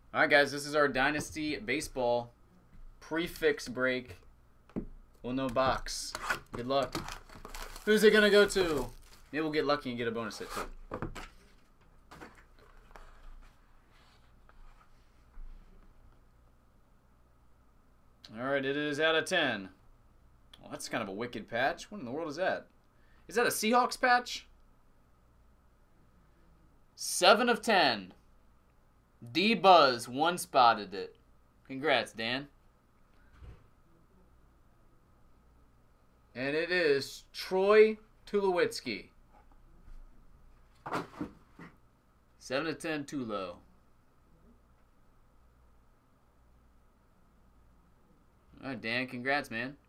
All right, guys, this is our Dynasty Baseball prefix break. No box. Good luck. Who's it going to go to? Maybe we'll get lucky and get a bonus hit, too. All right, it is out of 10. Well, that's kind of a wicked patch. What in the world is that? Is that a Seahawks patch? 7 of 10. D-Buzz one spotted it. Congrats, Dan. And it is Troy Tulowitzki. 7 of 10 Tulo. All right, Dan, congrats, man.